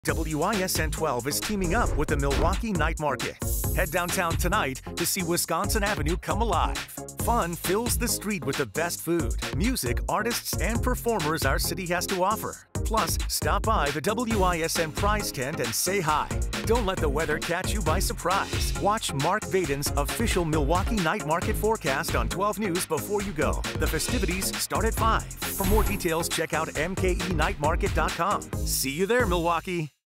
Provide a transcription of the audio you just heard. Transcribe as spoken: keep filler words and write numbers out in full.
W I S N twelve is teaming up with the Milwaukee Night Market. Head downtown tonight to see Wisconsin Avenue come alive. Fun fills the street with the best food, music, artists, and performers our city has to offer. Plus, stop by the W I S N prize tent and say hi. Don't let the weather catch you by surprise. Watch Mark Vaden's official Milwaukee Night Market forecast on twelve News before you go. The festivities start at five. For more details, check out M K E night market dot com. See you there, Milwaukee.